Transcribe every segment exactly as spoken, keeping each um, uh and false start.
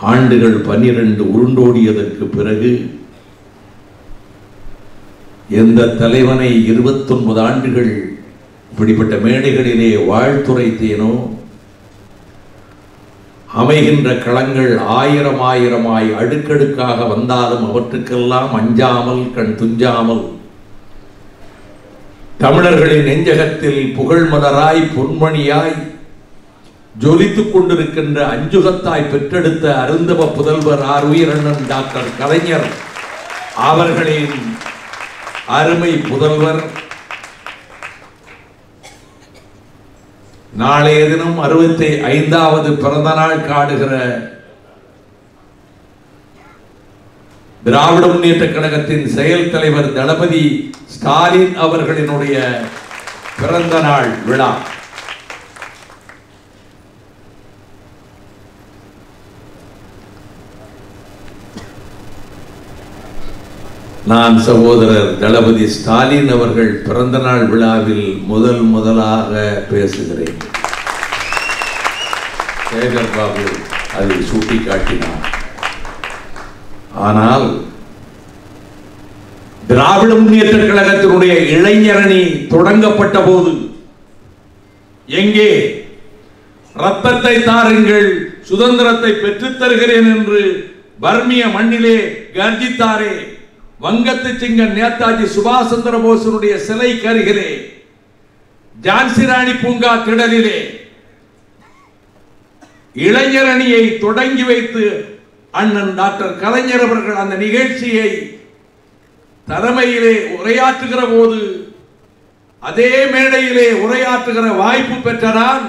ஆண்டுகள் பன்னிரண்டு உருண்டோடியதற்கு பிறகு எந்த தலைவனை இருபத்தி ஒன்பது ஆண்டுகள் இப்படிப்பட்ட மேடைகளிலே வாழ்த்துரைத்தேனோ அமைகின்ற களங்கள் ஆயிரம் ஆயிரமாய் அடுக்கடுக்காக வந்தாலும் அவற்றுக்கெல்லாம் அஞ்சாமல் கண் துஞ்சாமல் தமிழர்களின் நெஞ்சகத்தில் புகழ் மலராய் பொன்மணியாய் ஜொலித்துக் கொண்டிருக்கின்ற அஞ்சுகத்தாய் பெற்றெடுத்த அருந்தவ புதல்வர் ஆர் உயிரண்ணன் டாக்டர் கலைஞர் அவர்களின் அருமை புதல்வர் நாளைய தினம் அறுபத்தி ஐந்தாவது பிறந்த நாள் காடுகிற திராவிட முன்னேற்ற கழகத்தின் செயல் தலைவர் தளபதி ஸ்டாலின் அவர்களினுடைய பிறந்த நாள் விழா. நான் சகோதரர் தளபதி ஸ்டாலின் அவர்கள் பிறந்த நாள் விழாவில் முதல் முதலாக பேசுகிறேன். சேகர் பாபு அதை சுட்டிக்காட்டினார். ஆனால் திராவிட முன்னேற்ற கழகத்தினுடைய இளைஞரணி தொடங்கப்பட்ட போது எங்கே ரத்தத்தை தாருங்கள் சுதந்திரத்தை பெற்றுத் தருகிறேன் என்று பர்மிய மண்ணிலே கர்ஜித்தாரே, வங்கத்து சிங்கன் நேதாஜி சுபாஷ் சந்திர போஸினுடைய சிலை கருகிலே, ஜான்சி ராணி பூங்கா திடலிலே இளைஞரணியை தொடங்கி வைத்து அண்ணன் டாக்டர் கலைஞர் அவர்கள் அந்த நிகழ்ச்சியை தலைமையிலே உரையாற்றுகிற போது அதே மேடையிலே உரையாற்றுகிற வாய்ப்பு பெற்ற நான்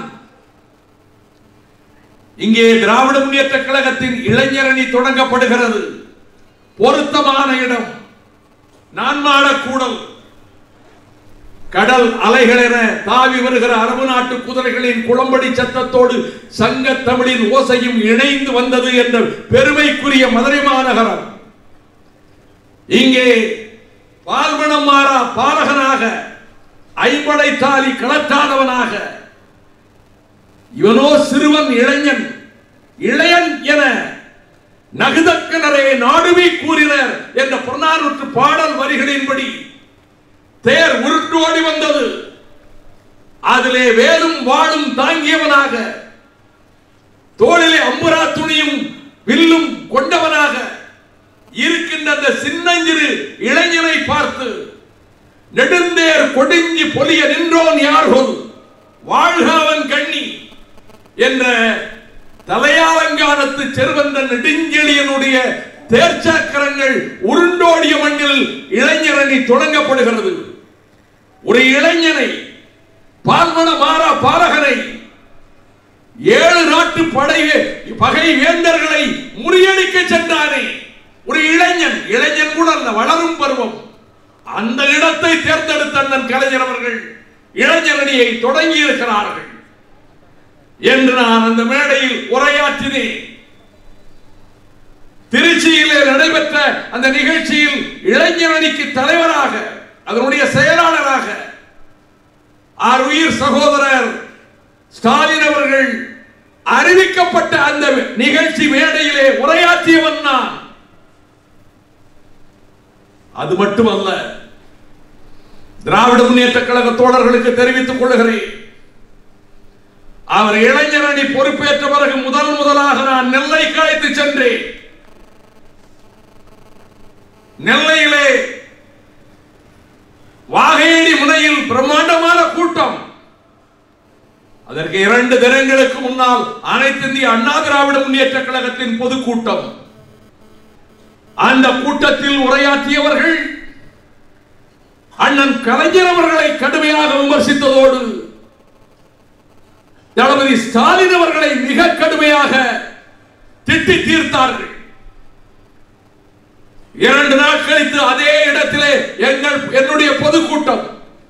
இங்கே திராவிட முன்னேற்ற கழகத்தின் இளைஞரணி தொடங்கப்படுகிறது. பொருத்தமான இடம் நான்மாடக்கூடல். கடல் அலைகள் என தாவி வருகிற அரபு நாட்டு குதிரைகளின் குளம்படி சத்தத்தோடு சங்க தமிழின் ஓசையும் இணைந்து வந்தது என்ற பெருமைக்குரிய மதுரை மாநகரம். இங்கே பால்மணம் மாறா பாலகனாக ஐம்படை தாலி களத்தானவனாக இவனோ சிறுவன் இளைஞன் இளையன் என நகுதக்கனரே நாடுவி கூறினர் என்ற புறநானூற்று பாடல் வரிகளின்படி தேர் உருட்டோடி வந்தது. அதிலே வேலும் வாளும் தாங்கியவனாக, தோளிலே அம்புரா துணியும் வில்லும் கொண்டவனாக இருக்கின்ற அந்த சின்னஞ்சிறு இளைஞனை பார்த்து நெடுந்தேர் கொடிஞ்சி பொலிய நின்றோன் யார்கொல் வாழ்காவன் கண்ணி என்ற தலையாலங்கானத்து செருவந்த நெடுஞ்செழியனுடைய தேர்ச்சாக்கரங்கள் உருண்டோடிய மண்ணில் இளைஞரணி தொடங்கப்படுகிறது. ஒரு இளைஞனை, பால்மண மாறா பாலகனை, ஏழு நாட்டு படை பகை வேந்தர்களை முறியடிக்க சென்றானே ஒரு இளைஞன். இளைஞன் கூட அந்த வளரும் பருவம். அந்த இடத்தை தேர்ந்தெடுத்த அண்ணன் கலைஞர் அவர்கள் இளைஞரணியை தொடங்கி இருக்கிறார்கள் என்று நான் அந்த மேடையில் உரையாற்றினேன். திருச்சியிலே நடைபெற்ற அந்த நிகழ்ச்சியில் இளைஞரணிக்கு தலைவராக, அதனுடைய செயலாளராக ஆர் உயிர் சகோதரர் ஸ்டாலின் அவர்கள் அறிவிக்கப்பட்ட அந்த நிகழ்ச்சி மேடையிலே உரையாற்றியவன் நான். அது மட்டுமல்ல, திராவிட முன்னேற்ற கழக தோழர்களுக்கு தெரிவித்துக் கொள்கிறேன், அவர் இளைஞரணி பொறுப்பேற்ற பிறகு முதல் முதலாக நான் நெல்லைக்கு அழைத்து சென்றேன். நெல்லையிலே வாகையடி முனையில் பிரம்மாண்டமான கூட்டம். அதற்கு இரண்டு தினங்களுக்கு முன்னால் அனைத்து இந்திய அண்ணா திராவிட முன்னேற்ற கழகத்தின் பொதுக்கூட்டம். அந்த கூட்டத்தில் உரையாற்றியவர்கள் அண்ணன் கலைஞர் அவர்களை கடுமையாக விமர்சித்ததோடு தளபதி ஸ்டாலின் அவர்களை மிக கடுமையாக திட்டி தீர்த்தார்கள். இரண்டு நாள் கழித்து அதே இடத்திலே எங்கள் என்னுடைய பொதுக்கூட்டம்.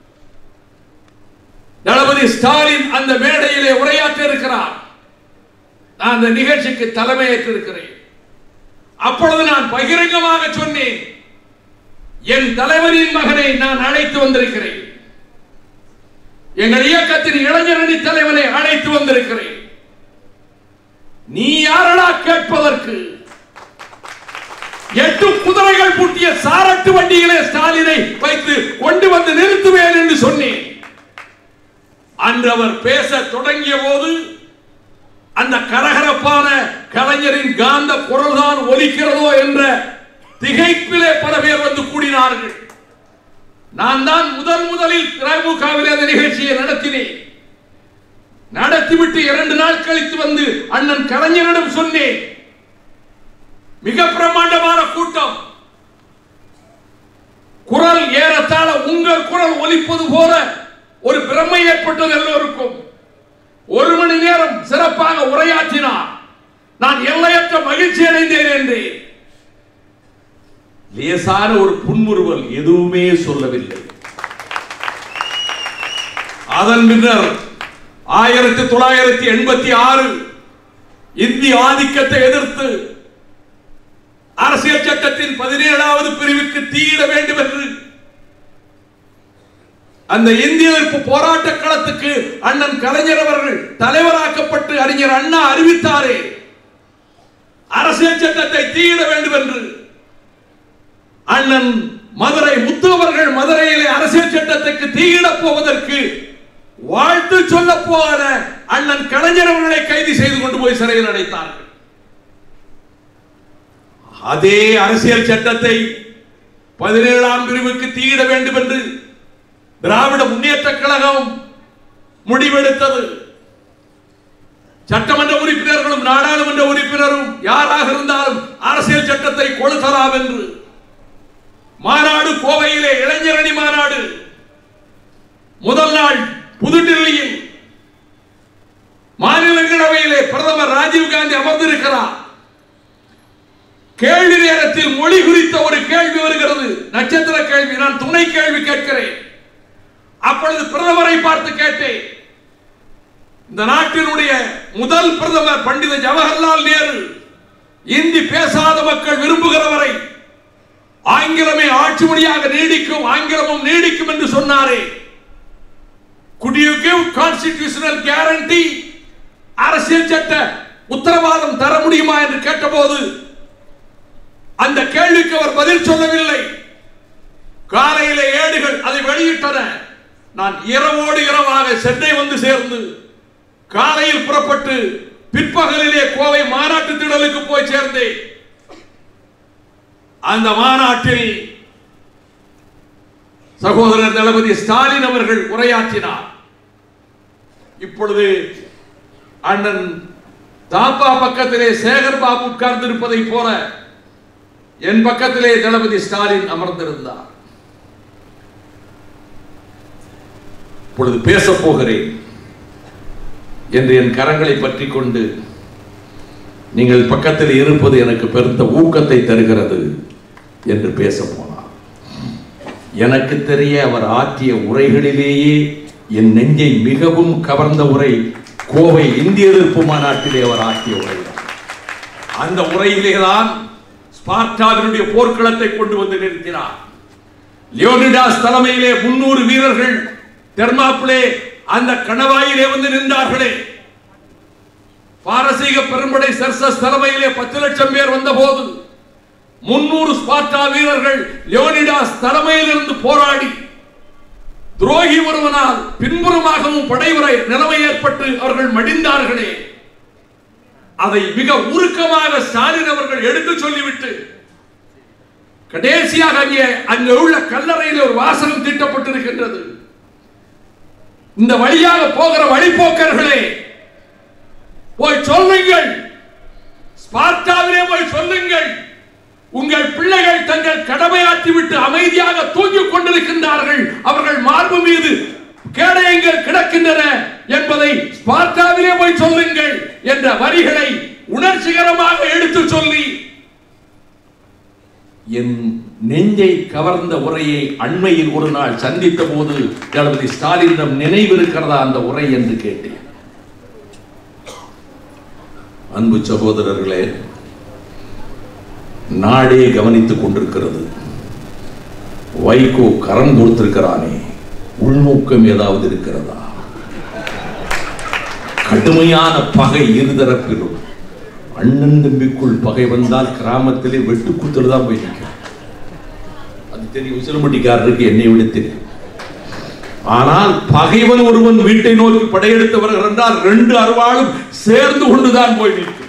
தளபதி ஸ்டாலின் அந்த மேடையிலே உரையாற்ற இருக்கிறார். நான் அந்த நிகழ்ச்சிக்கு தலைமையேற்று இருக்கிறேன். அப்பொழுது நான் பகிரங்கமாக சொன்னேன், என் தலைவரின் மகனை நான் அழைத்து வந்திருக்கிறேன், எங்கள் இயக்கத்தின் இளைஞரணி தலைவனை அழைத்து வந்திருக்கிறேன். நீ யாரடா கேட்பதற்கு? எட்டு குதிரைகள் பூட்டிய சாரட்டு வண்டியிலே ஸ்டாலினை வைத்து கொண்டு வந்து நிறுத்துவேன் என்று சொன்னேன். அன்று அவர் பேச தொடங்கிய போது அந்த கரகரப்பான கலைஞரின் காந்த குரல் தான் ஒலிக்கிறதோ என்ற திகைப்பிலே பல பேர் வந்து கூடினார்கள். நான் தான் முதல் முதலில் திமுகவில் அந்த நிகழ்ச்சியை நடத்தினேன். நடத்திவிட்டு இரண்டு நாள் கழித்து வந்து அண்ணன் கலைஞரிடம் சொன்னேன். மிக பிரமாண்டமான கூட்டம், குரல் ஏறத்தாழ உங்கள் குரல் ஒலிப்பது போல ஒரு பிரமை ஏற்பட்டது எல்லோருக்கும். ஒரு மணி நேரம் சிறப்பாக உரையாற்றினார். நான் எல்லையற்ற மகிழ்ச்சி அடைந்தேன் என்றேன். லேசான ஒரு புன்முறுவல், எதுவுமே சொல்லவில்லை. அதன் பின்னர் ஆயிரத்தி தொள்ளாயிரத்தி எண்பத்தி ஆறு இந்திய ஆதிக்கத்தை எதிர்த்து அரசியல் சட்டத்தின் பதினேழாவது பிரிவுக்கு தீயிட வேண்டும் என்று அந்த இந்திய எதிர்ப்பு போராட்ட களத்துக்கு அண்ணன் கலைஞர் அவர்கள் தலைவராக்கப்பட்டு அறிஞர் அண்ணா அறிவித்தாரே, அரசியல் சட்டத்தை தீயிட வேண்டும் என்று. அண்ணன் மதுரை முத்து அவர்கள் மதுரையிலே அரசியல் சட்டத்துக்கு தீயிடப் போவதற்கு வாழ்த்து சொல்ல போகிற அண்ணன் கலைஞர் அவர்களை கைது செய்து கொண்டு போய் சிறையில் அடைத்தார்கள். அதே அரசியல் சட்டத்தை பதினேழாம் பிரிவுக்கு தீயிட வேண்டும் என்று திராவிட முன்னேற்ற கழகம் முடிவெடுத்தது. சட்டமன்ற உறுப்பினர்களும் நாடாளுமன்ற உறுப்பினரும் யாராக இருந்தாலும் அரசியல் சட்டத்தை கொளுத்தலாம் என்று மாநாடு கோவையிலே இளைஞரணி மாநாடு முதல் நாள் புதுடில்லியில் மாநிலங்களவையிலே பிரதமர் ராஜீவ் காந்தி அமர்ந்திருக்கிறார். கேள்வி நேரத்தில் மொழி குறித்த ஒரு கேள்வி வருகிறது, நட்சத்திர கேள்வி. நான் துணை கேள்வி கேட்கிறேன். அப்பொழுது பிரதமரை பார்த்து கேட்டேன், இந்த நாட்டினுடைய முதல் பிரதமர் பண்டித ஜவஹர்லால் நேரு இந்தி பேசாத மக்கள் விரும்புகிறவரை ஆங்கிலமே ஆட்சி மொழியாக நீடிக்கும், ஆங்கிலமும் நீடிக்கும் என்று சொன்னாரே, could you give constitutional guarantee, அரசியல் சட்ட உத்தரவாதம் தர முடியுமா என்று கேட்டபோது அந்த கேள்விக்கு அவர் பதில் சொல்லவில்லை. காலையிலே ஏடுகள் அதை வெளியிட்டன. நான் இரவோடு இரவாக சென்னை வந்து சேர்ந்து காலையில் புறப்பட்டு பிற்பகலிலே கோவை மாநாட்டு திடலுக்கு போய் சேர்ந்தேன். அந்த மாநாட்டில் சகோதரர் தளபதி ஸ்டாலின் அவர்கள் உரையாற்றினார். இப்பொழுது அண்ணன் தாப்பா பக்கத்திலே சேகர் பாபு உட்கார்ந்திருப்பதை போல என் பக்கத்திலே தளபதி ஸ்டாலின் அமர்ந்திருந்தார். இப்பொழுது பேசப் போகிறேன் என்று என் கரங்களை பற்றி கொண்டு, நீங்கள் பக்கத்தில் இருப்பது எனக்கு பெருத்த ஊக்கத்தை தருகிறது என்று பேச போனார். எனக்கு தெரிய அவர் ஆற்றிய உரைகளிலேயே என் நெஞ்சை மிகவும் கவர்ந்த உரை கோவை இந்திய எதிர்ப்பு மாநாட்டிலே அவர் ஆற்றிய உரை. அந்த உரையிலேதான் ஸ்பார்டாவினுடைய போர்க்களத்தை கொண்டு வந்து நிறுத்தினார். லியோனிடாஸ் தலைமையிலே முன்னூறு வீரர்கள் தெர்மாப்பிளே அந்த கணவாயிலே வந்து நின்றார்களே, பாரசீக பெரும்படை சர்சஸ் தலைமையிலே பத்து லட்சம் பேர் வந்த போது முன்னூறு ஸ்பார்டா வீரர்கள் லியோனிடாஸ் தலைமையில் இருந்து போராடி துரோகி ஒருவனால் பின்புறமாகவும் படைமுறை நிலைமை ஏற்பட்டு அவர்கள் மடிந்தார்களே, அதை மிக உருக்கமாக ஸ்டாலின் அவர்கள் எடுத்து சொல்லிவிட்டு கடைசியாக அங்கே அங்கே உள்ள கல்லறையில் ஒரு வாசகம் தீட்டப்பட்டிருக்கின்றது. இந்த வழியாக போகிற வழிபோக்கர்களே, போய் சொல்லுங்கள், ஸ்பார்டாவிலே போய் சொல்லுங்கள், உங்கள் பிள்ளைகள் தங்கள் கடமையாற்றிவிட்டு அமைதியாக தூங்கிக் கொண்டிருக்கின்றார்கள், அவர்கள் மார்பு மீது கேடயங்கள் கிடக்கின்றன என்பதை ஸ்பார்டாவிலே போய் சொல்லுங்கள் என்ற வரிகளை உணர்ச்சிகரமாக எடுத்து சொல்லி என் நெஞ்சை கவர்ந்த உரையை அண்மையில் ஒரு நாள் சந்தித்த போது தளபதி ஸ்டாலினிடம் நினைவிருக்கிறதா அந்த உரை என்று கேட்டேன். அன்பு சகோதரர்களே, நாடே கவனித்துக் கொண்டிருக்கிறது. வைகோ கரம் கொடுத்திருக்கிறானே, உள்நோக்கம் ஏதாவது இருக்கிறதா? கடுமையான பகை இருதரப்பிலும், அண்ணன் தம்பிக்குள் பகை வந்தால் கிராமத்திலே வெட்டுக்குத்துல தான் போய் நிற்கும். அது தெரியும், உசிலம்பட்டிக்காரருக்கு என்னை விட தெரியும். ஆனால் பகைவன் ஒருவன் வீட்டை நோக்கி படையெடுத்து வருகிறார் என்றால் ரெண்டு அருவாளும் சேர்ந்து கொண்டுதான் போய் நிற்கும்.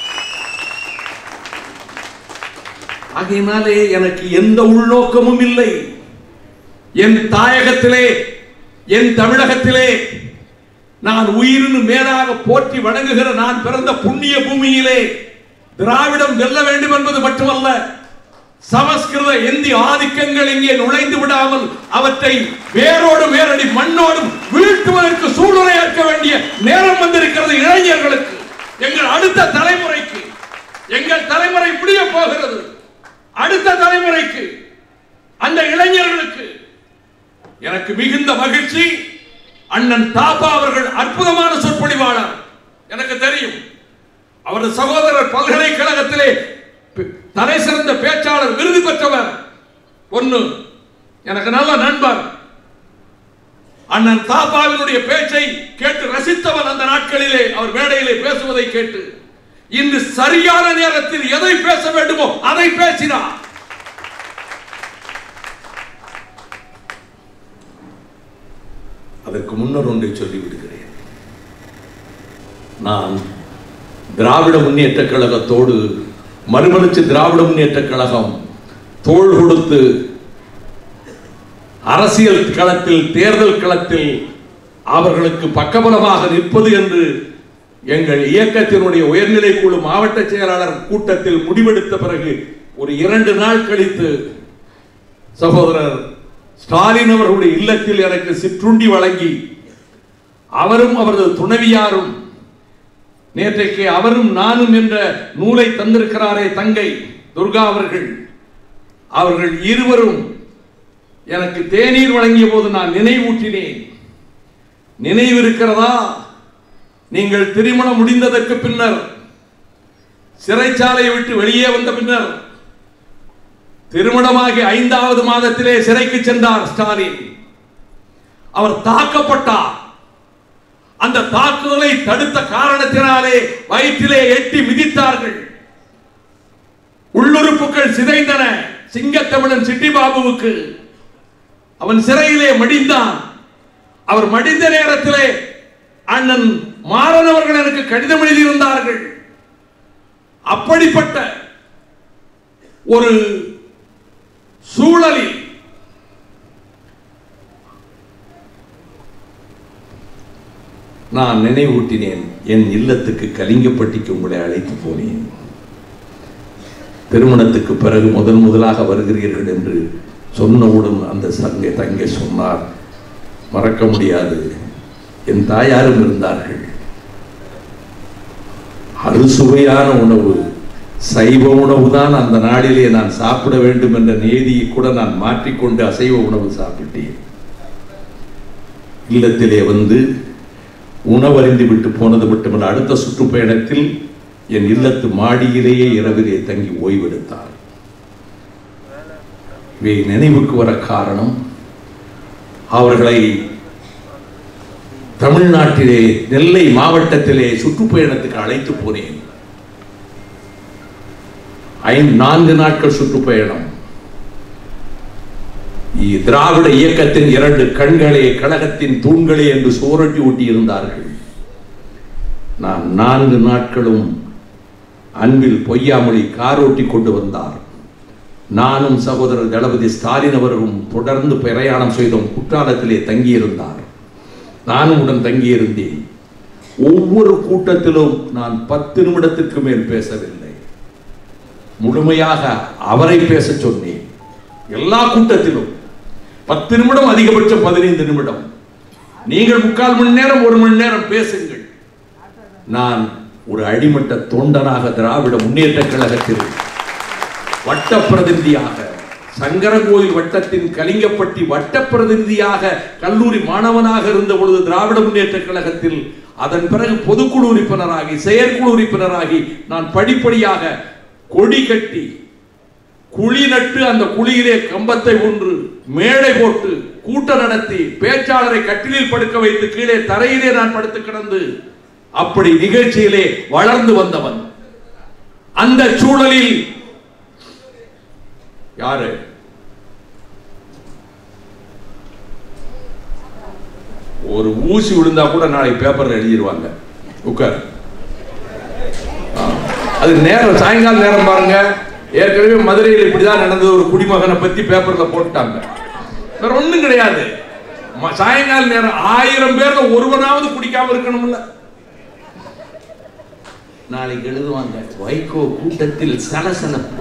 ஆகையினாலே எனக்கு எந்த உள்நோக்கமும் இல்லை. என் தாயகத்திலே, என் தமிழகத்திலே நான் உயிரினு மேலாக போற்றி வணங்குகிற நான் பிறந்த புண்ணிய பூமியிலே திராவிடம் வெல்ல வேண்டும் என்பது மட்டுமல்ல, சமஸ்கிருத இந்தி ஆதிக்கங்கள் இங்கே நுழைந்து விடாமல் அவற்றை வேரோடு வேரடி மண்ணோடும் வீழ்த்துவதற்கு சூழ்நிலை ஏற்க வேண்டிய நேரம் வந்திருக்கிறது. இளைஞர்களுக்கு, எங்கள் அடுத்த தலைமுறைக்கு, எங்கள் தலைமுறை முடிய போகிறது. அடுத்த தலைமுறைக்கு, அந்த இளைஞர்களுக்கு எனக்கு மிகுந்த மகிழ்ச்சி. அண்ணன் தாப்பா அவர்கள் அற்புதமான சொற்பொழிவாளர், எனக்கு தெரியும். அவரது சகோதரர் பல்கலைக்கழகத்திலே தலை சிறந்த பேச்சாளர் விருது பெற்றவர். ஒன்னு எனக்கு நல்ல நண்பர். அண்ணன் தாப்பாவினுடைய பேச்சை கேட்டு ரசித்தவன் அந்த நாட்களிலே அவர் மேடையிலே பேசுவதை கேட்டு இன்று சரியான நேரத்தில் எதை பேச வேண்டுமோ அதை பேசினார். அதற்கு முன்னர் ஒன்றை சொல்லிவிடுகிறேன். நான் திராவிட முன்னேற்ற கழகத்தோடு, மறுமலர்ச்சி திராவிட முன்னேற்ற கழகம் தோள் கொடுத்து அரசியல் களத்தில், தேர்தல் களத்தில் அவர்களுக்கு பக்கபலமாக நிற்பது என்று எங்கள் இயக்கத்தினுடைய உயர்நிலை குழு மாவட்ட செயலாளர் கூட்டத்தில் முடிவெடுத்த பிறகு ஒரு இரண்டு நாள் கழித்து சகோதரர் ஸ்டாலின் அவர்களுடைய இல்லத்தில் எனக்கு சிற்றுண்டி வழங்கி, அவரும் அவரது துணைவியாரும் நேற்றைக்கு அவரும் நானும் என்ற நூலை தந்திருக்கிறாரே தங்கை துர்கா அவர்கள், அவர்கள் இருவரும் எனக்கு தேநீர் வழங்கிய போது நான் நினைவூட்டினேன். நினைவு இருக்கிறதா? நீங்கள் திருமணம் முடிந்ததற்கு பின்னர், சிறைச்சாலையை விட்டு வெளியே வந்த பின்னர், திருமணமாகி ஐந்தாவது மாதத்திலே சிறைக்கு சென்றார் ஸ்டாலின். அவர் தாக்கப்பட்டார். அந்த தாக்குதலை தடுத்த காரணத்தினாலே வயிற்றிலே எட்டி மிதித்தார்கள். உள்ளுறுப்புகள் சிதைந்தன. சிங்கத்தமிழன் சிட்டி பாபுவுக்கு அவன் சிறையிலே மடிந்தான். அவர் மடிந்த நேரத்திலே அண்ணன் மாறன் அவர்கள் எனக்கு கடிதம் எழுதியிருந்தார்கள். அப்படிப்பட்ட ஒரு சூழலில் நான் நினைவூட்டினேன். என் இல்லத்துக்கு கலிங்கப்பட்டிக்கு உங்களை அழைத்து போனேன். திருமணத்துக்கு பிறகு முதல் முதலாக வருகிறீர்கள் என்று சொன்னவுடன் அந்த சங்கை தங்கை சொன்னார், மறக்க முடியாது. என் தாயாரும் இருந்தார்கள். அறுசுவையான உணவு, சைவ உணவு தான் அந்த நாளிலே நான் சாப்பிட வேண்டும் என்ற நேதியை கூட நான் மாற்றிக்கொண்டு அசைவ உணவு சாப்பிட்டேன். இல்லத்திலே வந்து உணவறிந்து விட்டு போனது மட்டுமல்ல, அடுத்த சுற்றுப்பயணத்தில் என் இல்லத்து மாடியிலேயே இரவிலே தங்கி ஓய்வெடுத்தார். இவை நினைவுக்கு வர காரணம், அவர்களை தமிழ்நாட்டிலே நெல்லை மாவட்டத்திலே சுற்றுப்பயணத்துக்கு அழைத்து போனேன். ஐந்து நான்கு நாட்கள் சுற்றுப்பயணம். திராவிட இயக்கத்தின் இரண்டு கண்களே, கழகத்தின் தூண்களே என்று சோரட்டி ஊட்டி இருந்தார்கள். நான் நான்கு நாட்களும் அன்பில் பொய்யாமொழி காரோட்டி கொண்டு வந்தார். நானும் சகோதரர் தளபதி ஸ்டாலின் அவர்களும் தொடர்ந்து பிரயாணம் செய்தோம். குற்றாலத்திலே தங்கியிருந்தார். நானும் உடன் தங்கியிருந்தேன். ஒவ்வொரு கூட்டத்திலும் நான் பத்து நிமிடத்திற்கு மேல் பேசவில்லை. முழுமையாக அவரை பேச சொன்னேன். எல்லா கூட்டத்திலும் பத்து நிமிடம், அதிகபட்சம் பதினைந்து நிமிடம். நீங்கள் முக்கால் மணி நேரம், ஒரு மணி நேரம் பேசுங்கள். நான் ஒரு அடிமட்ட தொண்டனாக திராவிட முன்னேற்ற கழகத்தில் வட்ட பிரதிநிதியாக, சங்கரங்கோயில் வட்டத்தின் கலிங்கப்பட்டி வட்ட பிரதிநிதியாக கல்லூரி மாணவனாக இருந்த பொழுது திராவிட முன்னேற்ற கழகத்தில், அதன் பிறகு பொதுக்குழு உறுப்பினராகி, செயற்குழு உறுப்பினராகி, நான் படிப்படியாக கொடி கட்டி, குழி நட்டு, அந்த குழியிலே கம்பத்தை ஒன்று மேடை போட்டு கூட்டம் நடத்தி, பேச்சாளரை கட்டிலில் படுக்க வைத்து கீழே தரையிலே நான் படுத்து கிடந்து அப்படி நிகழ்ச்சியிலே வளர்ந்து வந்தவன். அந்த சூழலில் யாரு ஒரு ஊசி விழுந்தா கூட நாளைக்கு பேப்பர்ல எழுதிடுவாங்க. உட்கார், அது நேரம் சாயங்கால நேரம் பாருங்க. ஏற்கனவே மதுரையில் இப்படிதான் நடந்தது. ஒரு குடிமகனை பத்தி பேப்பர்ல போட்டாங்க. வேற ஒண்ணும் கிடையாது. சாயங்கால நேரம் ஆயிரம் பேர்ல ஒருவனாவது குடிக்காம இருக்கணும்ல. நாளைக்கு எழுதுவாங்க வைகோ கூட்டத்தில் சலசலப்பு.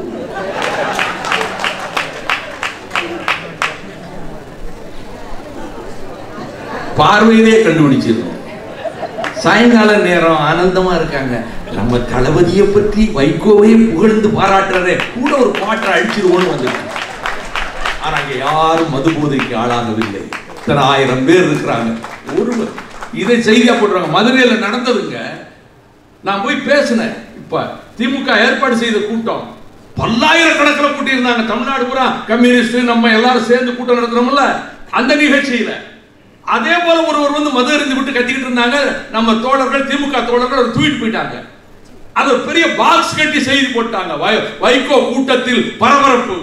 பார்வையிலே கண்டுபிடிச்சிருக்கோம். சாயங்கால நேரம் ஆனந்தமா இருக்காங்க. நம்ம தளபதியை பற்றி வைகோவை புகழ்ந்து பாராட்டுறதே கூட ஒரு பாட்டை அடிச்சிருவோம்னு வந்துருக்கு. ஆனா அங்க யாரும் மது போதைக்கு ஆளாகவில்லை. இத்தனை ஆயிரம் பேர் இருக்கிறாங்க. ஒருவர் இதை செய்தியா போட்டுறாங்க. மதுரையில நடந்ததுங்க. நான் போய் பேசினேன். இப்ப திமுக ஏற்பாடு செய்த கூட்டம் பல்லாயிரக்கணக்கில் கூட்டி இருந்தாங்க. தமிழ்நாடு பூரா கம்யூனிஸ்ட் நம்ம எல்லாரும் சேர்ந்து கூட்டம் நடத்துறோம்ல, அந்த நிகழ்ச்சியில அதே போல ஒருவர் வந்து மது அருந்து விட்டு கத்திக்கிட்டு இருந்தாங்க. நம்ம தோழர்கள், திமுக தோழர்கள் தூக்கிட்டு போயிட்டாங்க. அது ஒரு பெரிய பாக்ஸ் கட்டி செய்தி போட்டாங்க. வைகோ கூட்டத்தில் பரபரப்பு.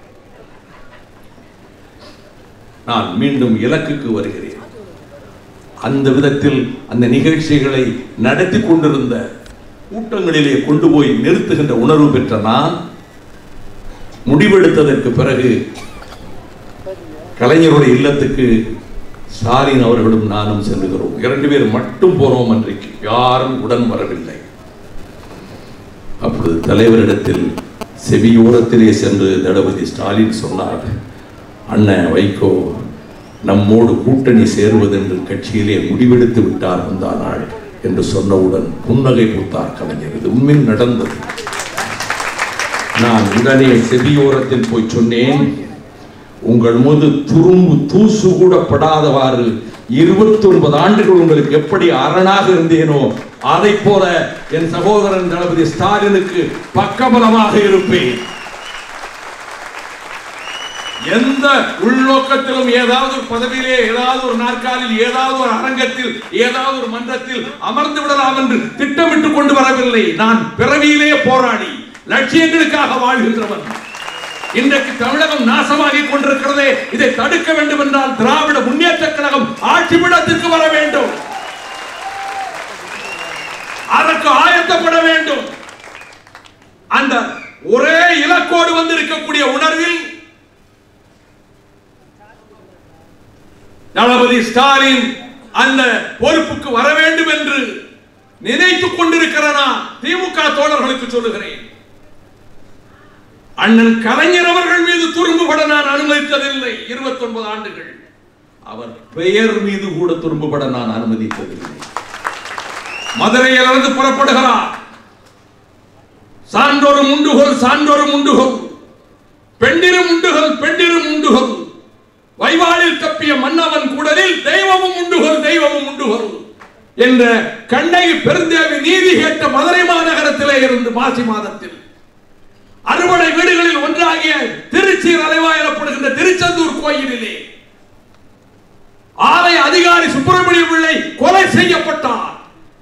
நான் மீண்டும் இலக்குக்கு வருகிறேன். அந்த விதத்தில் அந்த நிகழ்ச்சிகளை நடத்தி கொண்டிருந்த கூட்டங்களிலே கொண்டு போய் நிறுத்துகின்ற உணர்வு பெற்ற நான் முடிவெடுத்ததற்கு பிறகு கலைஞருடைய இல்லத்துக்கு ஸ்டாலின் அவர்களும் நானும் செல்லுகிறோம். இரண்டு பேர் மட்டும் போனோம். அன்றைக்கு யாரும் உடன் வரவில்லை. அப்பொழுது தலைவரிடத்தில் செவியோரத்திலே சென்று தளபதி ஸ்டாலின் சொன்னார், அண்ணன் வைகோ நம்மோடு கூட்டணி சேருவது என்று கட்சியிலே முடிவெடுத்து விட்டார் வந்த நாள் என்று சொன்னவுடன் புன்னகை பூத்தார் கலைஞர். இது உண்மையில் நடந்தது. நான் உடனே செவியோரத்தில் போய் சொன்னேன், உங்கள் மீது துரும்பு தூசு கூட படாதவாறு இருபத்தி ஒன்பது ஆண்டுகள் உங்களுக்கு எப்படி அரணாக இருந்தேனோ அதை போல என் சகோதரன் தளபதி ஸ்டாலினுக்கு பக்கபலமாக இருப்பேன். எந்த உள்நோக்கத்திலும் ஏதாவது ஒரு பதவியிலே, ஏதாவது ஒரு நாற்காலில், ஏதாவது ஒரு அரங்கத்தில், ஏதாவது ஒரு மன்றத்தில் அமர்ந்து விடலாம் என்று திட்டமிட்டுக் கொண்டு வரவில்லை. நான் பிறவியிலே போராடி லட்சியங்களுக்காக வாழ்கின்றவன். இன்றைக்கு தமிழகம் நாசமாகி கொண்டிருக்கிறதே, இதை தடுக்க வேண்டும் என்றால் திராவிட முன்னேற்ற கழகம் ஆட்சிபீடத்திற்கு வர வேண்டும். அதற்கு ஆயத்தப்பட வேண்டும். அந்த ஒரே இலக்கோடு வந்து இருக்கக்கூடிய உணர்வில் தளபதி ஸ்டாலின் அந்த பொறுப்புக்கு வர வேண்டும் என்று நினைத்துக் கொண்டிருக்கிறனா திமுக தோழர்களுக்கு சொல்லுகிறேன். அண்ணன் கலைஞர் அவர்கள் மீது துரும்புபட நான் அனுமதித்ததில்லை. இருபத்தி ஒன்பது ஆண்டுகள் அவர் பெயர் மீது கூட துரும்புபட நான் அனுமதித்ததில்லை. மதுரையிலிருந்து புறப்படுகிறார். சான்றோரும் உண்டுகோல், சான்றோரும் உண்டுகோல், பெண்டிரும் உண்டுகோல், பெண்டிரும் உண்டுகோல், வைவாளில் தப்பிய மன்னவன் கூடலில் தெய்வமும் உண்டுகோல், தெய்வமும் உண்டுகோல் என்ற கண்ணகி பெருந்தேவி நீதி கேட்ட மதுரை மாநகரத்திலே இருந்து மாசி மாதத்தில் அறுபடை வீடுகளில் ஒன்றாகிய திருச்சீர் அலைவா எனப்படுகின்ற திருச்செந்தூர் கோயிலிலே ஆலய அதிகாரி சுப்பிரமணிய பிள்ளை கொலை செய்யப்பட்டார்.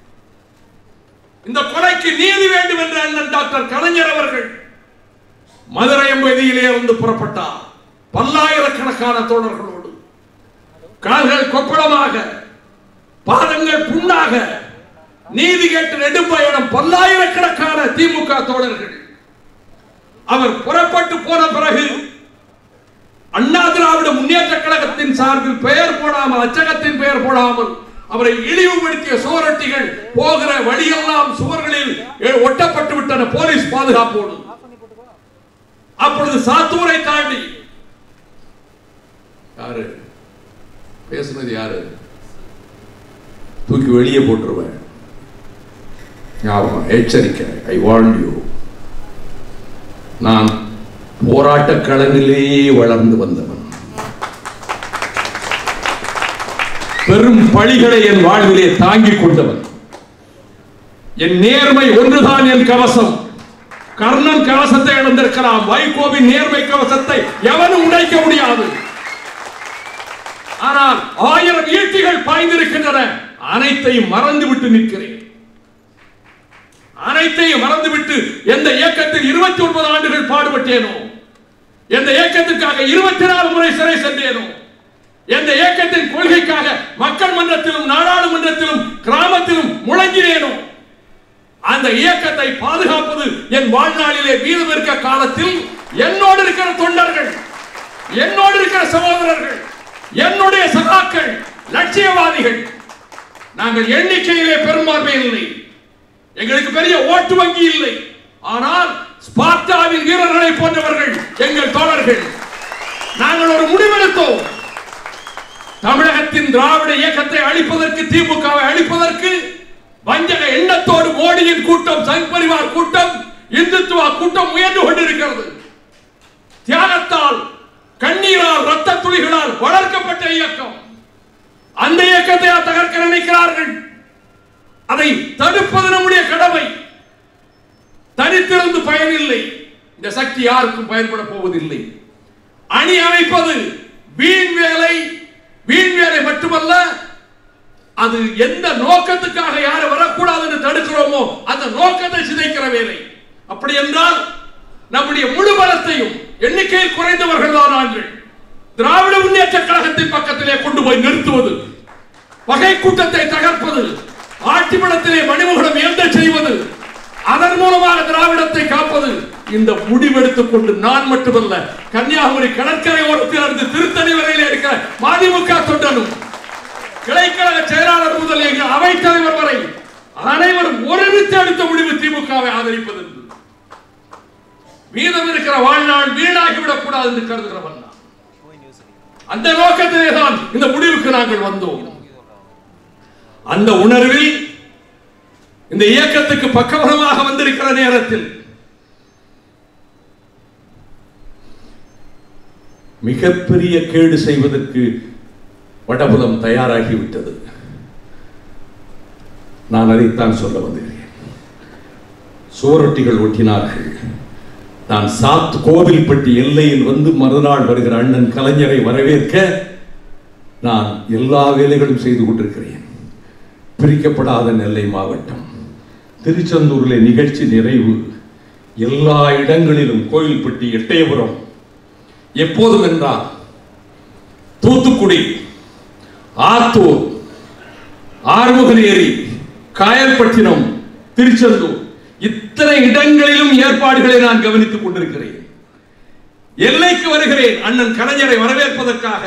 இந்த கொலைக்கு நீதி வேண்டும் என்று அண்ணன் டாக்டர் கலைஞர் அவர்கள் மதுரை வீதியிலே இருந்து புறப்பட்டார். பல்லாயிரக்கணக்கான தோழர்களோடு, கால்கள் கொப்பளமாக, பாதங்கள் புண்ணாக, நீதி கேட்டு நெடும்பயணம், பல்லாயிரக்கணக்கான திமுக தோழர்கள். அவர் புறப்பட்டு போன பிறகு அண்ணா திராவிட முன்னேற்ற கழகத்தின் சார்பில் பெயர் போடாமல், அச்சகத்தின் பெயர் போடாமல் அவரை இழிவுபடுத்திய சுவரொட்டிகள் போகிற வழியெல்லாம் சுவர்களில் ஒட்டப்பட்டு விட்டன போலீஸ் பாதுகாப்போடு. அப்பொழுது சாத்தூரை தாண்டி யாரு பேசுனது, யாரு தூக்கி வெளியே போட்டுருவேன். ஞாபகம், எச்சரிக்கை, ஐ வார்ன் யூ. நான் போராட்ட களத்திலேயே வளர்ந்து வந்தவன். பெரும் பழிகளை என் வாழ்விலே தாங்கிக் கொண்டவன். என் நேர்மை ஒன்றுதான் என் கவசம். கர்ணன் கவசத்தை இழந்திருக்கலாம், வைகோவின் நேர்மை கவசத்தை எவனும் உடைக்க முடியாது. ஆனால் ஆயிரம் ஈட்டிகள் பாய்ந்திருக்கின்றன, அனைத்தையும் மறந்துவிட்டு நிற்கிறேன். அனைத்தையும் மறந்துவிட்டு எந்த இயக்கத்தில் இருபத்தி ஒன்பது ஆண்டுகள் பாடுபட்டேனோ, எந்த இயக்கத்திற்காக இருபத்தி நாலு முறை சிறை சென்றேனோ, எந்த இயக்கத்தின் கொள்கைக்காக மக்கள் மன்றத்திலும் நாடாளுமன்றத்திலும் கிராமத்திலும் முழங்கினேனோ, அந்த இயக்கத்தை பாதுகாப்பது என் வாழ்நாளிலே மீதம் இருக்க காலத்தில் என்னோடு இருக்கிற தொண்டர்கள், என்னோடு இருக்கிற சகோதரர்கள், என்னுடைய சகாக்கள், லட்சியவாதிகள். நாங்கள் எண்ணிக்கையிலே பெரும்பான்மை இல்லை, எங்களுக்கு பெரிய ஓட்டு வங்கி இல்லை. ஆனால் ஸ்பார்ட்டாவின் வீரர்களை போன்றவர்கள் எங்கள் தோழர்கள். நாங்கள் ஒரு முடிவெடுத்தோம். தமிழகத்தின் திராவிட இயக்கத்தை அழிப்பதற்கு, திமுகவை அழிப்பதற்கு வஞ்சக எண்ணத்தோடு மோடியின் கூட்டம், சங் பரிவார் கூட்டம், இந்துத்துவ கூட்டம் முயன்று கொண்டிருக்கிறது. தியாகத்தால், கண்ணீரால், ரத்த துளிகளால் வளர்க்கப்பட்ட இயக்கம். அந்த இயக்கத்தை தகர்க்க நினைக்கிறார்கள். அதை தடுப்பது நம்முடைய கடமை. தனித்திருந்து பயனில்லை. இந்த சக்தி யாருக்கும் பயன்பட போவதில்லை. அணி அமைப்பது வீண் வேலை. வீண் வேலை மட்டுமல்ல, அது எந்த நோக்கத்துக்காக யாரும் வரக்கூடாது என்று தடுக்கிறோமோ அந்த நோக்கத்தை சிதைக்கிற வேலை. அப்படி என்றால் நம்முடைய முழு பலத்தையும், எண்ணிக்கையில் குறைந்தவர்கள் தான் நாங்கள், திராவிட முன்னேற்ற கழகத்தின் பக்கத்திலே கொண்டு போய் நிறுத்துவது, வகை கூட்டத்தை தகர்ப்பது, ஆட்சிமடத்திலே மணிமுகடம் ஏந்த செய்வது, அதன் மூலமாக திராவிடத்தை காப்பது. இந்த முடிவெடுத்துக் கொண்டு நான் மட்டுமல்ல, கன்னியாகுமரி கடற்கரை ஓரத்தில் இருந்து திருத்தணி வரையில் இருக்கிற மதிமுக தொண்டனும், கிளைக்கழக செயலாளர் முதல் எங்கள் அவைத் தலைவர் வரை அனைவரும் ஒருமித்து எடுத்த முடிவு திமுகவை ஆதரிப்பது. மீதம் இருக்கிற வாழ்நாள் வீணாகிவிடக் கூடாது என்று கருதுகிறவன். அந்த நோக்கத்திலே தான் இந்த முடிவுக்கு நாங்கள் வந்தோம். அந்த உணர்வில் இந்த இயக்கத்துக்கு பக்கபலமாக வந்திருக்கிற நேரத்தில் மிகப்பெரிய கேடு செய்வதற்கு வடபுலம் தயாராகிவிட்டது. நான் அதைத்தான் சொல்ல வந்திருக்கிறேன். சுவரொட்டிகள் ஒட்டினார்கள். நான் சாத் கோவில்பட்டி எல்லையில் வந்து மறுநாள் வருகிற அண்ணன் கலைஞரை வரவேற்க நான் எல்லா வேலைகளும் செய்து கொண்டிருக்கிறேன். பிரிக்கப்படாத நெல்லை மாவட்டம், திருச்செந்தூரில் நிகழ்ச்சி நிறைவு, எல்லா இடங்களிலும் கோவில்பட்டி, எட்டயபுரம், எப்போதும் என்றால் தூத்துக்குடி, ஆத்தூர், ஆறுமுகநேரி, காயல்பட்டினம், திருச்செந்தூர், இத்தனை இடங்களிலும் ஏற்பாடுகளை நான் கவனித்துக் கொண்டிருக்கிறேன். எல்லைக்கு வருகிறேன். அண்ணன் கலைஞரை வரவேற்பதற்காக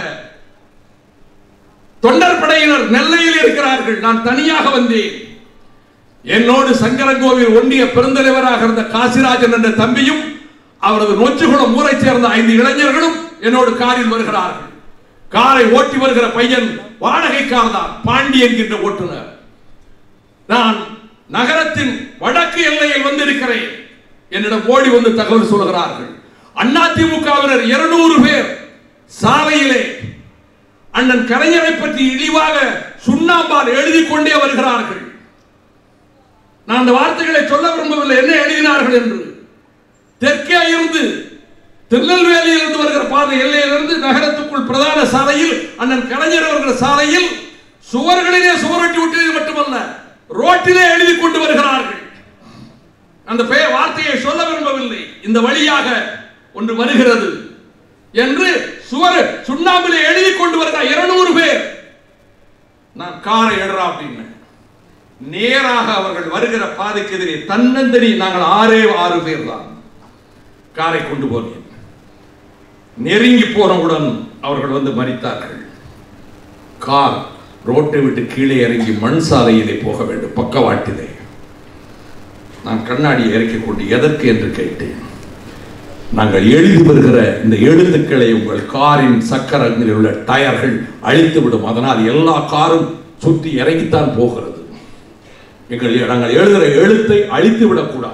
தொண்டர் படையினர் நெல்லையில் இருக்கிறார்கள். நான் தனியாக வந்தேன். என்னோடு சங்கரங்கோவில் ஒன்றிய பெருந்தலைவராக இருந்த காசிராஜன் என்ற தம்பியும் அவரது நொச்சிகுளம் ஊரை சேர்ந்த ஐந்து இளைஞர்களும் என்னோடு காரில் வருகிறார்கள். காரை ஓட்டி வருகிற பையன் வாடகை கார் தான், பாண்டி என்கின்ற ஓட்டுநர். நான் நகரத்தின் வடக்கு எல்லையில் வந்திருக்கிறேன். என்னிடம் ஓடி வந்து தகவல் சொல்கிறார்கள். அதிமுகவினர் இருநூறு பேர் சாலையிலே அண்ணன் கலைஞரை பற்றி இழிவாக சுண்ணாம்பால் எழுதி கொண்டே வருகிறார்கள். நான் அந்த வார்த்தைகளை சொல்ல விரும்பவில்லை, என்ன எழுதினார்கள் என்று. தெற்கே இருந்து திருநெல்வேலியில் இருந்து வருகிற பாதை எல்லையிலிருந்து நகரத்துக்குள் பிரதான சாலையில் அண்ணன் கலைஞர் வருகிற சாலையில் சுவர்களிலே சுவரொட்டி விட்டது மட்டுமல்ல, ரோட்டிலே எழுதி கொண்டு வருகிறார்கள். அந்த பெயர் வார்த்தையை சொல்ல விரும்பவில்லை. இந்த வழியாக ஒன்று வருகிறது என்று சுவர் சுண்ணாம்பிலே எழுதி கொண்டு வருகிற இருநூறு பேர். நான் காரை எடுறா அப்படின்னு நேராக அவர்கள் வருகிற பாதைக்கு எதிரே தன்னந்தனி நாங்கள் ஆறே ஆறு பேர் தான் காரை கொண்டு போனேன். நெருங்கி போனவுடன் அவர்கள் வந்து மறித்தார்கள். கார் ரோட்டை விட்டு கீழே இறங்கி மண் சாலையிலே போக வேண்டும், பக்கவாட்டிலே. நான் கண்ணாடியை இறக்கிக் கொண்டு எதற்கு என்று கேட்டேன். நாங்கள் எழுதி வருகிற இந்த எழுத்துக்களை உங்கள் காரின் சக்கரங்களில் உள்ள டயர்கள் அழித்துவிடும், அதனால் எல்லா காரும் சுற்றி இறங்கித்தான் போகிறது. எங்கள் நாங்கள் எழுதுகிற எழுத்தை அழித்து விடக்கூடாது.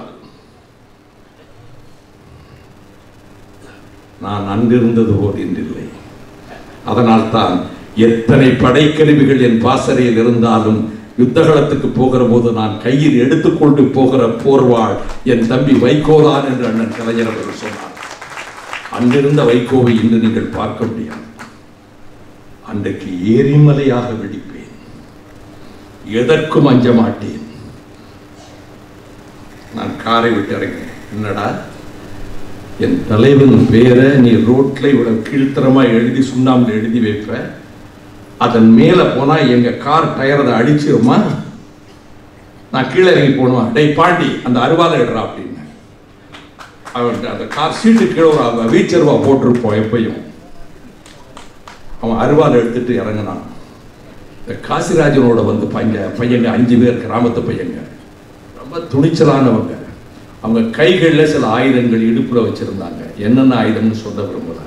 நான் அங்கிருந்தது போல் இன்றில்லை. அதனால் தான் எத்தனை படைக்கருவிகள் என் பாசறையில் இருந்தாலும் யுத்தகலத்துக்கு போகிற போது நான் கையில் எடுத்துக்கொண்டு போகிற போர்வாள் என் தம்பி வைகோதான் என்று அண்ணன் கலைஞர் அவர்கள் சொன்னார். அங்கிருந்த வைகோவை இன்று நீங்கள் பார்க்க முடியாது. அன்றைக்கு எரிமலையாக வெடிப்பேன், எதற்கும் அஞ்ச மாட்டேன். நான் காரை விட்டு இறங்கினேன். என்னடா, என் தலைவன் பேரை நீ ரோட்ல இவ்வளவு கீழ்த்தரமா எழுதி சுண்ணாம்பு எழுதி வைப்ப, அதன் மேல போனா எங்க கார் டயர் அதை அடிச்சிருமா? நான் கீழே இறங்கி போனுமா? டேய் பாண்டி, அந்த அருவாலை எடுறா அப்படின்னு. அவன் அந்த கார் சீட்டு கீழே ஒரு வீச்சருவா போட்டிருப்போம் எப்பயும். அவன் அருவாலை எடுத்துட்டு இறங்கினான். இந்த காசிராஜனோட வந்து பையங்க பையங்க அஞ்சு பேர் கிராமத்து பையங்க, ரொம்ப துணிச்சலானவங்க. அவங்க கைகளில் சில ஆயுதங்கள் இடுப்புல வச்சிருந்தாங்க. என்னென்ன ஆயுதம்னு சொல்ல விரும்பல.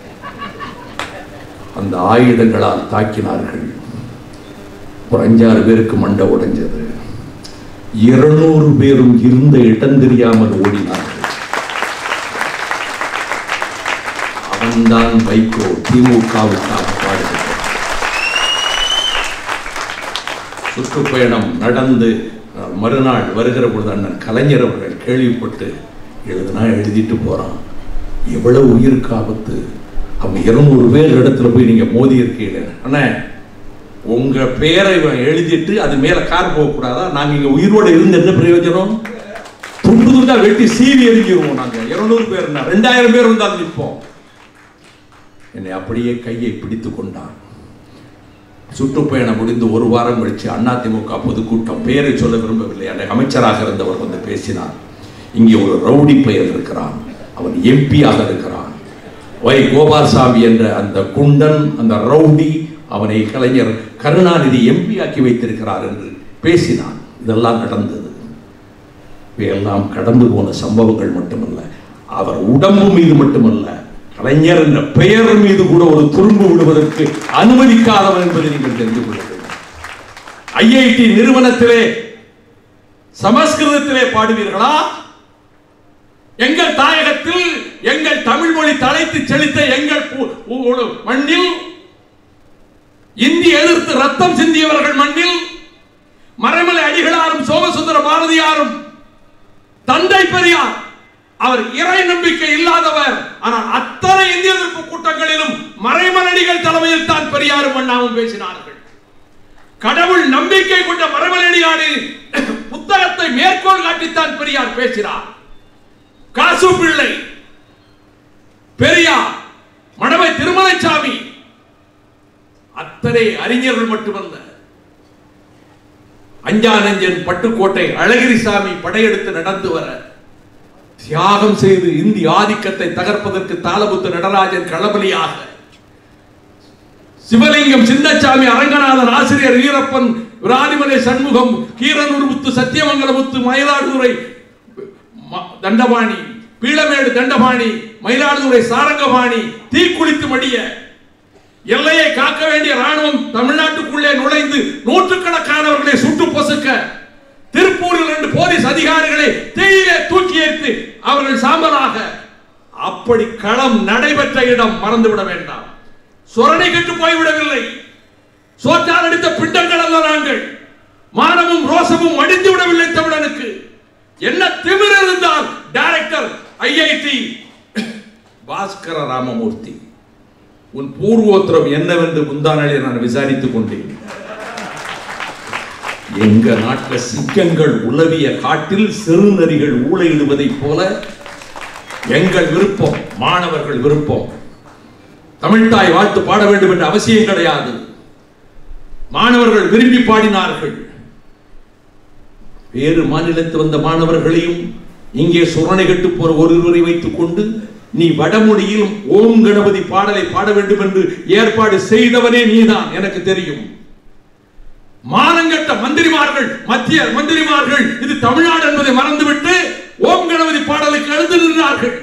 அந்த ஆயுதங்களால் தாக்கினார்கள். ஒரு அஞ்சாறு பேருக்கு மண்டை உடைஞ்சது. இருநூறு பேரும் இருந்த இடம் தெரியாமல் ஓடினார்கள். அவன்தான் வைகோ திமுகவுக்காக பாடுகிறார். சுற்றுப்பயணம் நடந்து மறுநாள் வருகிற பொழுது அண்ணன் கலைஞர் அவர்கள் கேள்விப்பட்டு எழுதுனா எழுதிட்டு போறான். எவ்வளவு உயிருக்கு ஆபத்து. அவங்க இருநூறு பேர் இடத்துல போய் நீங்க மோதி இருக்கீங்க. அண்ணா, உங்க பேரை எழுதிட்டு அது மேல கார் போக கூடாதா? நாங்க இங்க உயிரோட இருந்து என்ன பிரயோஜனம்? துண்டு துண்டா வெட்டி சீவி எரிஞ்சிருவோம். நாங்க இருநூறு பேர் ரெண்டாயிரம் பேர் வந்தால் நிற்போம். என்னை அப்படியே கையை பிடித்து கொண்டான். சுற்றுப்பயணம் முடிந்து ஒரு வாரம் கழிச்சு அதிமுக பொதுக்கூட்டம், பெயரை சொல்ல விரும்பவில்லை, அன்றைய அமைச்சராக இருந்தவர் வந்து பேசினார். இங்கே ஒரு ரவுடி பெயர் இருக்கிறான், அவன் எம்பியாக இருக்கிறான். வை கோபால்சாமி என்ற அந்த குண்டன், அந்த ரவுடி, அவனை கலைஞர் கருணாநிதி எம்பி ஆக்கி வைத்திருக்கிறார் என்று பேசினான். இதெல்லாம் நடந்தது. இவையெல்லாம் கடந்து போன சம்பவங்கள் மட்டுமல்ல, அவர் உடம்பு மீது மட்டுமல்ல, கலைஞர் என்ற பெயர் மீது கூட ஒரு துரும்பு விடுவதற்கு அனுமதிக்காதவர் என்பதை நீங்கள் தெரிந்து கொள்ள வேண்டும். ஐஐடி நிறுவனத்திலே சமஸ்கிருதத்திலே பாடுவீர்களா? எங்கள் தாயகத்தில் எங்கள் தமிழ் மொழி தலைத்து செழித்த எங்கள் மண்ணில், இந்தி எதிர்த்து ரத்தம் சிந்தியவர்கள் மண்ணில், மறைமலை அடிகளாரும் சோமசுந்தர பாரதியாரும், தந்தை பெரியார், அவர் இறை நம்பிக்கை இல்லாதவர், ஆனால் அத்தனை இந்திய எதிர்ப்பு கூட்டங்களிலும் மறைமலடிகள் தலைமையில் தான் பெரியாரும் அண்ணாவும் பேசினார்கள். கடவுள் நம்பிக்கை கொண்ட மறைமலடியாரின் புத்தகத்தை மேற்கோள் காட்டித்தான் பெரியார் பேசினார். காசு பிள்ளை, பெரியார், மடவை திருமலைசாமி, அத்தனை அறிஞர்கள் மட்டுமல்ல, அஞ்சானஞ்சன் பட்டுக்கோட்டை அழகிரிசாமி படையெடுத்து நடந்து வர, தியாகம் செய்து இந்திய ஆதிக்கத்தை தகர்ப்பதற்கு தாளபுத்த நடராஜன் களபலியாக, சிவலிங்கம் சின்னசாமி, அரங்கநாதன், ஆசிரியர் வீரப்பன், விராலிமலை சண்முகம், கீரனூர் முத்து, சத்தியமங்கலமுத்து, மயிலாடுதுறை தண்டபாணி, பீளமேடு தண்டபாணி, மயிலாடுதுறை சாரங்கபாணி தீக்குளித்து மடிய, எல்லையை காக்க வேண்டிய ராணுவம் தமிழ்நாட்டுக்குள்ளே நுழைந்து நூற்றுக்கணக்கானவர்களை சுட்டு பொசுக்க, திருப்பூரில் இரண்டு போலீஸ் அதிகாரிகளை தீயிலே தூக்கி ஏற்றி அவர்கள் சாம்பலாக, அப்படி களம் நடைபெற்ற இடம் மறந்துவிட வேண்டாம். சொரணை கெட்டு போய்விடவில்லை. சோற்றால் அடித்த பிண்டங்கள் அல்ல நாங்கள். மானமும் ரோசமும் அடிந்து விடவில்லை தமிழனுக்கு. என்ன திமிர் இருந்தால் டைரக்டர் ஐஐடி பாஸ்கர ராமமூர்த்தி, உன் பூர்வோத்திரம் என்னவென்று முந்தானாலே நான் விசாரித்துக் கொண்டேன். எங்க நாட்டில் சிங்கங்கள் உலவிய காட்டில் சிறுநரிகள் ஊளையிடுவதை போல எங்கள் விருப்பம், மாணவர்கள் விருப்பம். தமிழ்தாய் வாழ்த்து பாட வேண்டும் என்ற அவசியம் கிடையாது. மாணவர்கள் விரும்பி பாடினார்கள். வேறு மாநிலத்தில் வந்த மாணவர்களையும் இங்கே சுரணை கட்டு போற ஒருவரை வைத்துக் கொண்டு நீ வடமொழியில் ஓம் கணபதி பாடலை பாட வேண்டும் என்று ஏற்பாடு செய்தவனே நீதான், எனக்கு தெரியும். மானங்கட்ட மந்திரிமார்கள், மத்திய மந்திரிமார்கள் இது தமிழ்நாடு என்பதை மறந்துவிட்டு ஓம் கணபதி பாடலுக்கு எழுந்து நின்றார்கள்.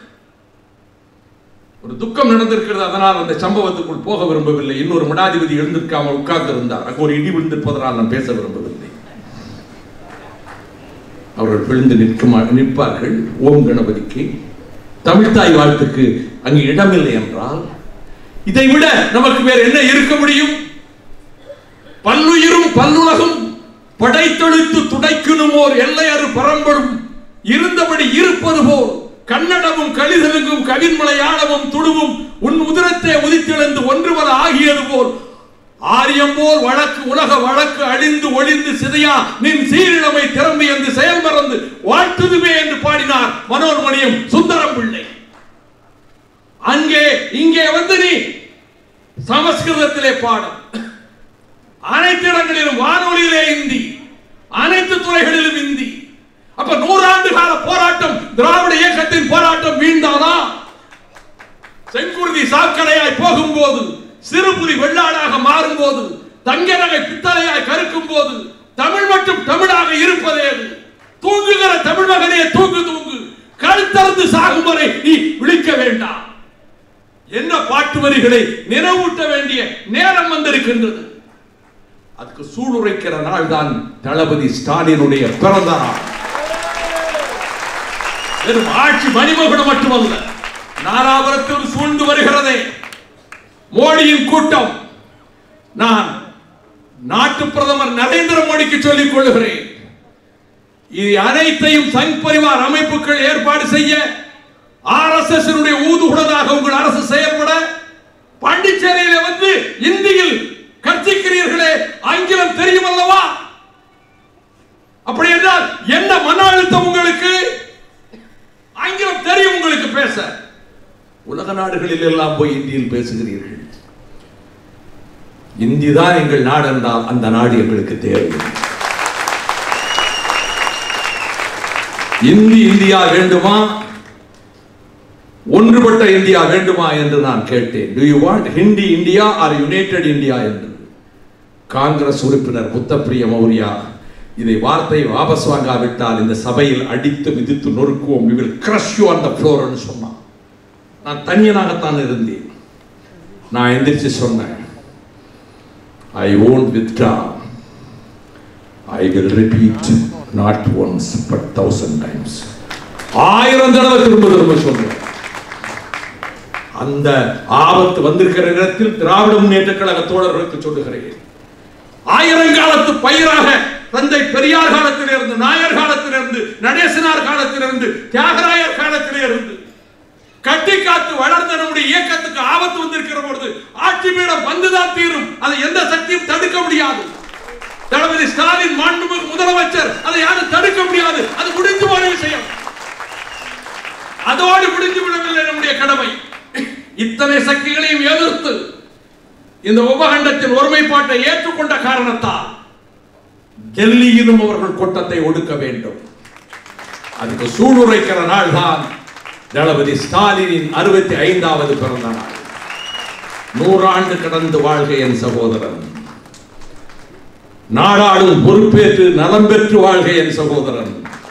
ஒரு துக்கம் நடந்திருக்கிறது, அதனால் அந்த சம்பவத்துக்குள் போக விரும்பவில்லை. இன்னொரு மடாதிபதி எழுந்திருக்காமல் உட்கார்ந்து இருந்தார். அங்கு ஒரு இடி விழுந்திருப்பதனால் நான் பேச விரும்பவில்லை. அவர்கள் விழுந்து நிற்கும் நிற்பார்கள். ஓம் கணபதிக்கு, தமிழ்தாய் வாழ்த்துக்கு அங்கு இடமில்லை என்றால் இதை விட நமக்கு வேற என்ன இருக்க முடியும்? பல்லுயிரும் பல்லுலகும் படைத்தெழுத்து துடைக்கணும் ஓர் எல்லையறு பரம்படும் இருந்தபடி இருப்பது போல் கன்னடமும் கலிதலுங்கும் கவின்மலையாளமும் துடுவும் உன் உதிரத்தை உதித்தெழுந்து ஒன்றுவர ஆகியது போல் ஆரியம் போல் வழக்கு உலக வழக்கு அழிந்து ஒளிந்து சிதையா நின் சீரிழமை திறம்பி என்று செயல் மறந்து வந்து வாழ்த்துதுமே என்று பாடினார் மனோன்மணியம் சுந்தரம் பிள்ளை. அங்கே இங்கே வந்து நீ சமஸ்கிருதத்திலே பாடும், அனைத்து இடங்களிலும் வானொலியிலே இந்தி, அனைத்து துறைகளிலும் இந்தி. அப்ப நூறாண்டு கால போராட்டம், திராவிட இயக்கத்தின் போராட்டம் வீழ்ந்தானா? செங்குருதி சாக்கடையாய் போகும்போது, சிறுபுலி வெள்ளாடாக மாறும் போது, தங்க நகை பித்தளையாய் கருக்கும் போது, தமிழ் மட்டும் தமிழாக இருப்பதே. தூங்குகிற தமிழ் மகனே தூங்கு தூங்கு, கழுத்தறந்து சாகும் வரை நீ விழிக்க வேண்டாம். என்ன பாட்டு வரிகளை நினைவூட்ட வேண்டிய நேரம் வந்திருக்கின்றது. அதுக்கு சூளுரைக்கிற நாள் தான் தளபதி ஸ்டாலினுடைய பிறந்த நாள். வெறும் ஆட்சி மணிமகுடம் மட்டுமல்ல, நாலாபுரத்தில் சூழ்ந்து வருகிறதே மோடியின் கூட்டம். நான் நாட்டு பிரதமர் நரேந்திர மோடிக்கு சொல்லிக் கொள்கிறேன், இது அனைத்தையும் சங் பரிவார் அமைப்புகள் ஏற்பாடு செய்ய, ஆர் எஸ் எஸ் ஊதுகுடலாக உங்கள் அரசு செயல்பட, பாண்டிச்சேரியில வந்து இந்தியில் கற்பிக்கிறீர்களே, ஆங்கிலம் தெரியும் அல்லவா? அப்படி என்றால் என்ன மன அழுத்தம் உங்களுக்கு? ஆங்கிலம் தெரியும் உங்களுக்கு பேச. உலக நாடுகளில் எல்லாம் போய் இந்தியில் பேசுகிறீர்கள். இந்தி தான் எங்கள் நாடு என்றால் அந்த நாடு எங்களுக்கு தேவை. இந்தி இந்தியா வேண்டுமா, ஒன்றுபட்ட இந்தியா வேண்டுமா என்று நான் கேட்டேன். Do you want Hindi India or United India என்று. காங்கிரஸ் உறுப்பினர் முத்தப்பிரிய மௌரியா இதை வார்த்தையை வாபஸ் வாங்காவிட்டால் இந்த சபையில் அடித்து மிதித்து நொறுக்குவோம், we will crush you on the floor என்று சொன்னான். நான் தனியனாகத்தான் இருந்தேன். நான் எந்திரிச்சு சொன்னேன், I won't withdraw, I will repeat not once but thousand times. ஆயிரம் தடவை திரும்ப திரும்ப சொன்னேன். அந்த ஆபத்து வந்திருக்கிற நேரத்தில் திராவிட முன்னேற்ற கழக தோழர்களுக்கு சொல்லுகிறேன், ஆயிரங்காலத்து பயிராக தந்தை பெரியார் காலத்திலிருந்து, நாயர் காலத்திலிருந்து, நடேசனார் காலத்திலிருந்து, தியாகராயர் காலத்திலிருந்து கட்டி காத்து வளர்ந்த நம்முடைய இயக்கத்துக்கு ஆபத்து வந்திருக்கிற பொழுது ஆட்சி பீடம் வந்துதான் தீரும். அதை எந்த சக்தியும் தடுக்க முடியாது. தளபதி ஸ்டாலின் மாண்புமிகு முதலமைச்சர் அதை யாரும் தடுக்க முடியாது. அது முடிந்து போன விஷயம். அதோடு முடிந்து விடவில்லை நம்முடைய கடமை. இத்தனை சக்திகளையும் எதிர்த்து இந்த உபகண்டத்தின் ஒருமைப்பாட்டை ஏற்றுக்கொண்ட காரணத்தால் டெல்லியிலும் அவர்கள் கூட்டத்தை ஒடுக்க வேண்டும். அதுக்கு சூளுரைக்கிற நாள் தான் தளபதி ஸ்டாலினின் அறுபத்தி ஐந்தாவது பிறந்த நாள். நூறாண்டு கடந்து வாழ்க என் சகோதரன், நாடாளும் பொறுப்பேற்று நலம் பெற்று வாழ்க என் சகோதரன்.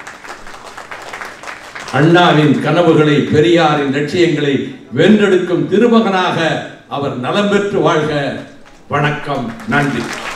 அண்ணாவின் கனவுகளை, பெரியாரின் லட்சியங்களை வென்றெடுக்கும் திருமகனாக அவர் நலம் பெற்று வாழ்க. வணக்கம், நன்றி.